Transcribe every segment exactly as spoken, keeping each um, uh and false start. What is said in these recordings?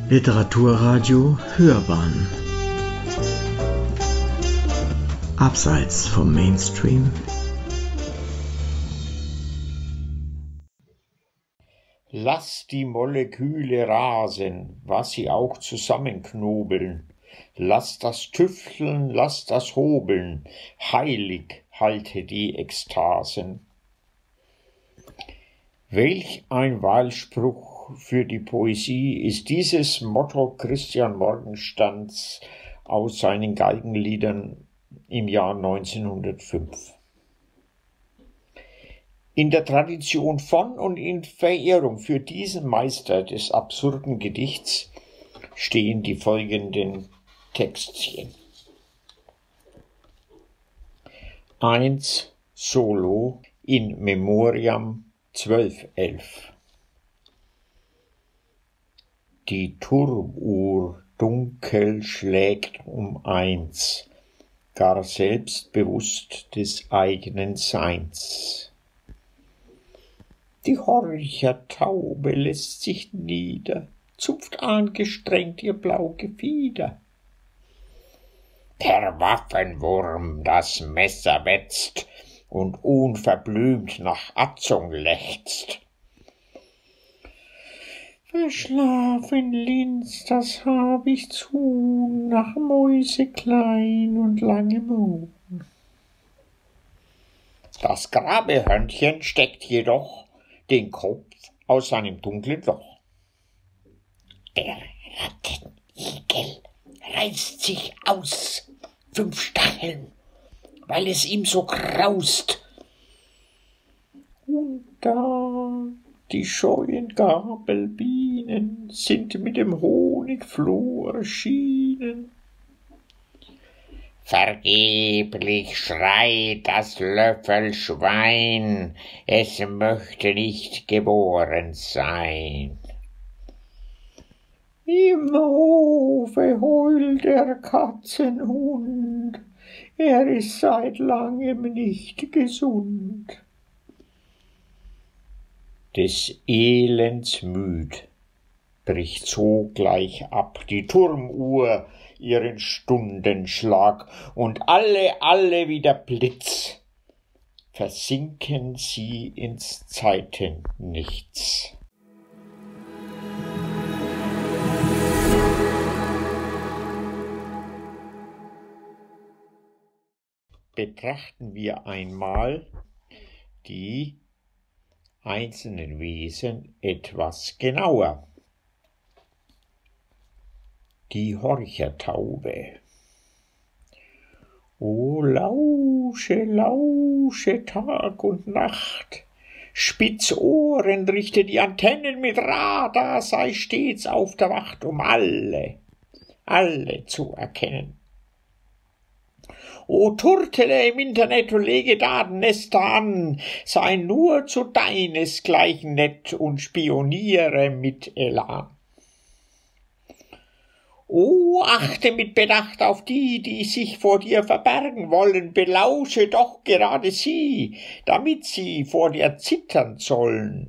Literaturradio Hörbahn Abseits vom Mainstream. Lass die Moleküle rasen, was sie auch zusammenknobeln. Lass das Tüfteln, lass das Hobeln, heilig halte die Ekstasen. Welch ein Wahlspruch für die Poesie ist dieses Motto Christian Morgensterns aus seinen Geigenliedern im Jahr neunzehnhundertfünf. In der Tradition von und in Verehrung für diesen Meister des absurden Gedichts stehen die folgenden Textchen. eins Solo in Memoriam zwölf elf. Die Turmuhr dunkel schlägt um eins, gar selbstbewusst des eigenen Seins. Die Horchertaube lässt sich nieder, zupft angestrengt ihr blau Gefieder. Der Waffenwurm das Messer wetzt und unverblümt nach Atzung lechzt. Verschlafen Linz, das hab ich zu, nach Mäuse klein und langem Huhn. Das Grabehörnchen steckt jedoch den Kopf aus seinem dunklen Loch. Der Rattenigel reißt sich aus, fünf Stacheln, weil es ihm so graust. Und da die scheuen Gabelbienen sind mit dem Honigfloh erschienen. Vergeblich schreit das Löffelschwein, es möchte nicht geboren sein. Im Hofe heult der Katzenhund, er ist seit langem nicht gesund. Des Elends müd bricht sogleich ab die Turmuhr ihren Stundenschlag, und alle, alle wie der Blitz versinken sie ins Zeitennichts. Betrachten wir einmal die einzelnen Wesen etwas genauer. Die Horchertaube. O lausche, lausche Tag und Nacht, spitz Ohren, richte die Antennen mit Radar, sei stets auf der Wacht, um alle, alle zu erkennen. O turtele im Internet und lege Datennester an, sei nur zu deinesgleichen nett und spioniere mit Elan. O achte mit Bedacht auf die, die sich vor dir verbergen wollen, belausche doch gerade sie, damit sie vor dir zittern sollen.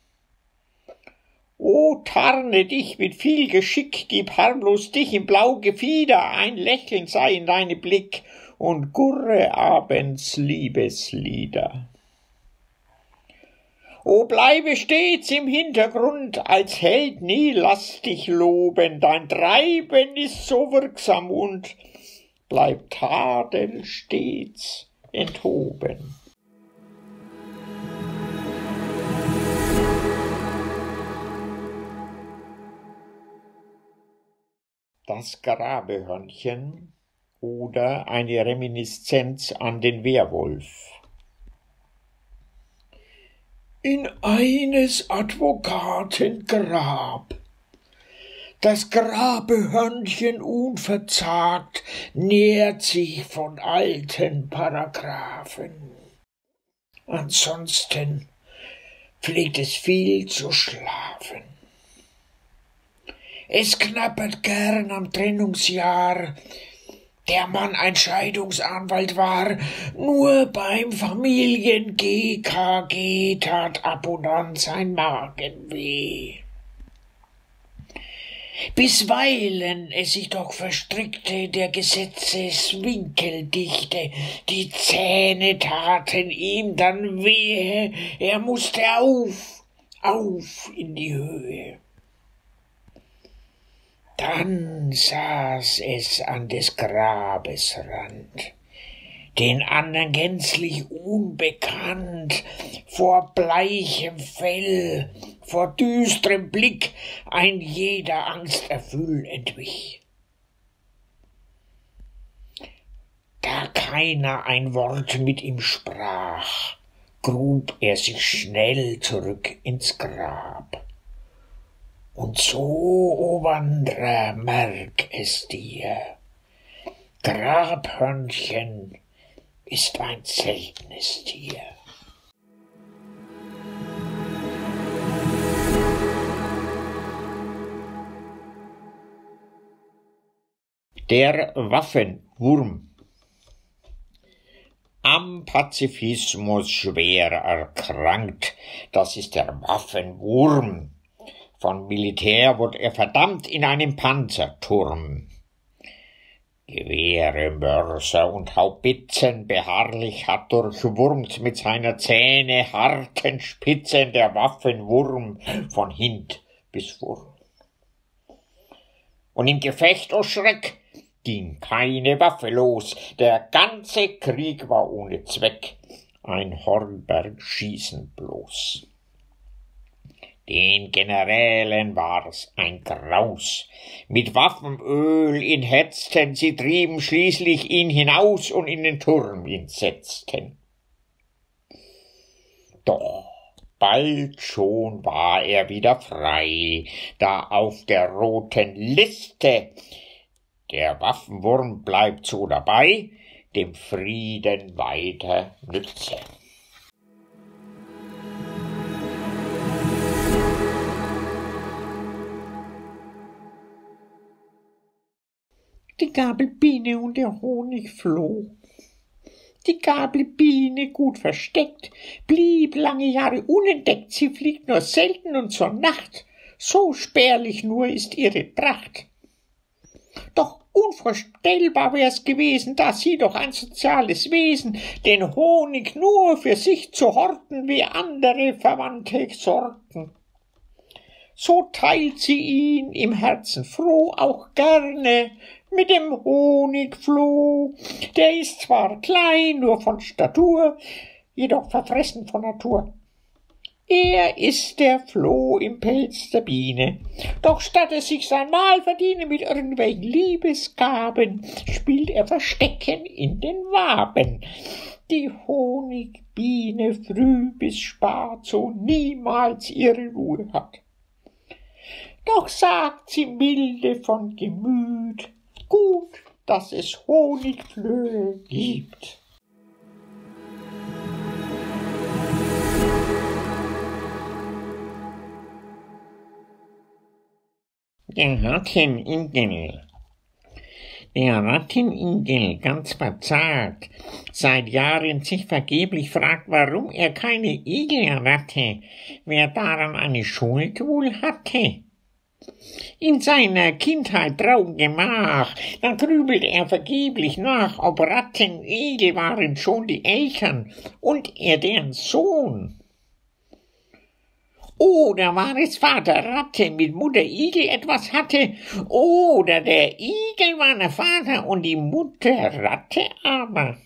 O tarne dich mit viel Geschick, gib harmlos dich im blau Gefieder, ein Lächeln sei in deinem Blick und gurre abends Liebeslieder. O bleibe stets im Hintergrund, als Held nie lass dich loben, dein Treiben ist so wirksam und bleibt Tadel stets enthoben. Das Grabehörnchen oder eine Reminiszenz an den Werwolf. In eines Advokaten Grab, das Grabehörnchen unverzagt nährt sich von alten Paragraphen. Ansonsten pflegt es viel zu schlafen. Es knabbert gern am Trennungsjahr, der Mann ein Scheidungsanwalt war, nur beim Familien-G K G tat ab und an sein Magen weh. Bisweilen es sich doch verstrickte der Gesetzeswinkeldichte, die Zähne taten ihm dann wehe, er mußte auf, auf in die Höhe. Dann saß es an des Grabes Rand, den andern gänzlich unbekannt, vor bleichem Fell, vor düstrem Blick ein jeder Angst erfüll entwich. Da keiner ein Wort mit ihm sprach, grub er sich schnell zurück ins Grab. Und so, o Wandrer, merk es dir, Grabhörnchen ist ein seltenes Tier. Der Waffenwurm. Am Pazifismus schwer erkrankt, das ist der Waffenwurm. Von Militär wurde er verdammt in einem Panzerturm. Gewehre, Mörser und Haubitzen beharrlich hat durchwurmt mit seiner Zähne harten Spitzen der Waffenwurm von Hint bis vorn. Und im Gefecht, o Schreck, ging keine Waffe los, der ganze Krieg war ohne Zweck, ein Hornbergschießen bloß. Den Generälen war's ein Graus. Mit Waffenöl ihn hetzten, sie trieben schließlich ihn hinaus und in den Turm ihn setzten. Doch bald schon war er wieder frei, da auf der roten Liste der Waffenwurm bleibt so dabei, dem Frieden weiter nütze. Die Gabelbiene und der Honigfloh. Die Gabelbiene, gut versteckt, blieb lange Jahre unentdeckt. Sie fliegt nur selten und zur Nacht, so spärlich nur ist ihre Tracht. Doch unvorstellbar wär's gewesen, da sie doch ein soziales Wesen, den Honig nur für sich zu horten, wie andere verwandte Sorten. So teilt sie ihn im Herzen froh auch gerne mit dem Honigfloh. Der ist zwar klein, nur von Statur, jedoch verfressen von Natur. Er ist der Floh im Pelz der Biene, doch statt es sich sein Mahl verdiene mit irgendwelchen Liebesgaben, spielt er Verstecken in den Waben. Die Honigbiene früh bis spät so niemals ihre Ruhe hat. Doch sagt sie milde von Gemüt, gut, dass es Honigflöhe gibt. Der Rattenigel. Der Rattenigel, ganz verzagt, seit Jahren sich vergeblich fragt, warum er keine Igel erratte, wer daran eine Schuld wohl hatte. In seiner Kindheit Traumgemach, dann grübelt er vergeblich nach, ob Ratten, Igel waren schon die Eltern und er deren Sohn. Oder war es Vater Ratte mit Mutter Igel etwas hatte, oder der Igel war der Vater und die Mutter Ratte aber.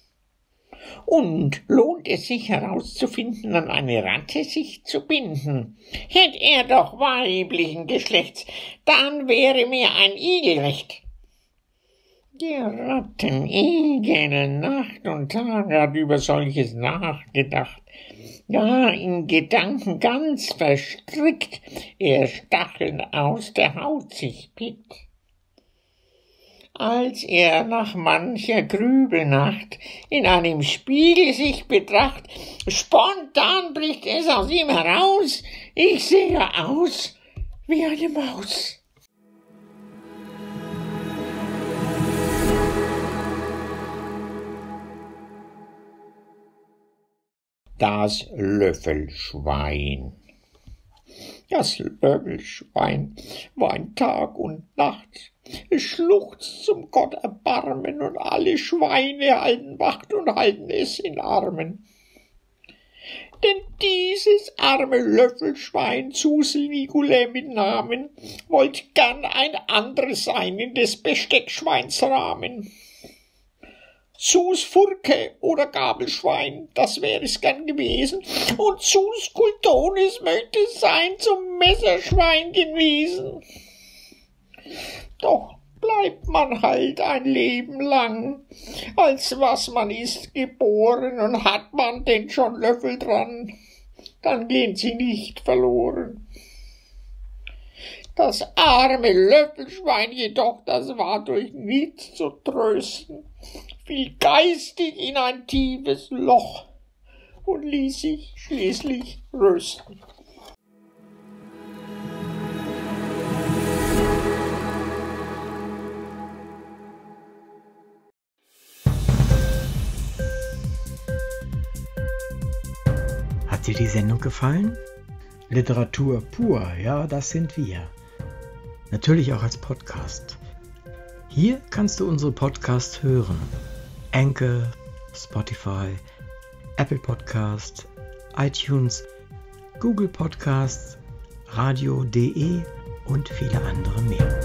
Und lohnt es sich herauszufinden, an eine Ratte sich zu binden? Hätt er doch weiblichen Geschlechts, dann wäre mir ein Igel recht. Der Rattenigel Nacht und Tag hat über solches nachgedacht. Ja, in Gedanken ganz verstrickt, er Stacheln aus der Haut sich pickt. Als er nach mancher Grübelnacht in einem Spiegel sich betracht, spontan bricht es aus ihm heraus, ich sehe aus wie eine Maus. Das Löffelschwein. Das Löffelschwein weint Tag und Nacht, es schluchzt zum Gott Erbarmen, und alle Schweine halten Wacht und halten es in Armen. Denn dieses arme Löffelschwein, Susel Nicolä mit Namen, wollt gern ein anderes sein in des Besteckschweins Rahmen. Sus Furke oder Gabelschwein, das wär es gern gewesen, und Sus Kultonis möchte sein zum Messerschwein gewesen. Doch bleibt man halt ein Leben lang, als was man ist geboren, und hat man denn schon Löffel dran, dann gehen sie nicht verloren. Das arme Löffelschwein jedoch, das war durch nichts zu trösten, fiel geistig in ein tiefes Loch und ließ sich schließlich rösten. Hat dir die Sendung gefallen? Literatur pur, ja, das sind wir. Natürlich auch als Podcast. Hier kannst du unsere Podcasts hören. Anchor, Spotify, Apple Podcast, iTunes, Google Podcasts, radio punkt de und viele andere mehr.